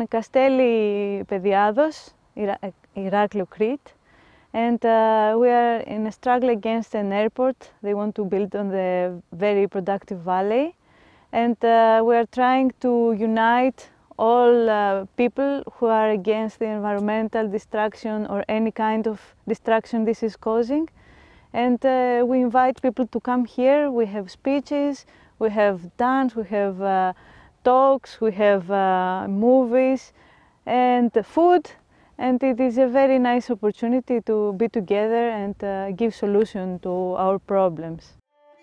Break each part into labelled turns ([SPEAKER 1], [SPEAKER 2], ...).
[SPEAKER 1] in Kastelli, Iraklio, Crete, and we are in a struggle against an airport. They want to build on the very productive valley, and we are trying to unite all people who are against the environmental destruction or any kind of destruction this is causing. And we invite people to come here. We have speeches, we have dance, we have talks, we have movies and food. And it is a very nice opportunity to be together and give solution to our problems.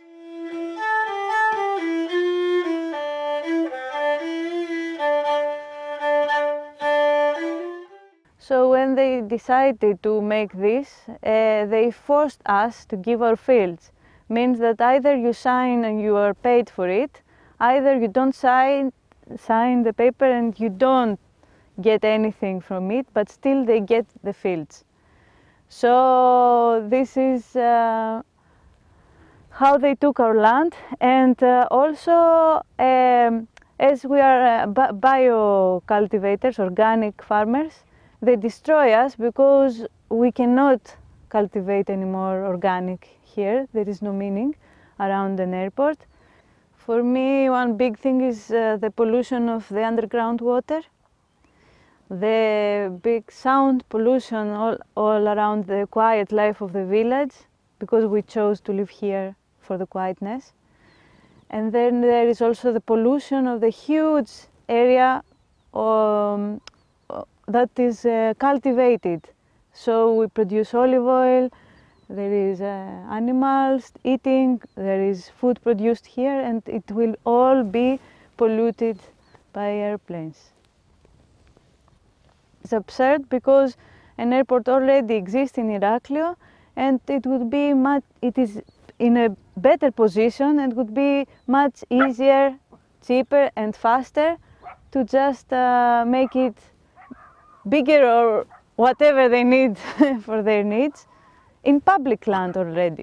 [SPEAKER 1] So when they decided to make this, they forced us to give our fields. Means that either you sign and you are paid for it, either you don't sign the paper and you don't get anything from it, but still they get the fields. So this is how they took our land, and also as we are bio-cultivators, organic farmers, they destroy us because we cannot cultivate anymore organic here. There is no meaning around an airport. For me, one big thing is the pollution of the underground water. The big sound pollution all around the quiet life of the village, because we chose to live here for the quietness. And then there is also the pollution of the huge area that is cultivated. So we produce olive oil, there is animals eating, there is food produced here, and it will all be polluted by airplanes. It's absurd because an airport already exists in Iraklio, and it is in a better position and would be much easier, cheaper and faster to just make it bigger or whatever they need for their needs in public land already.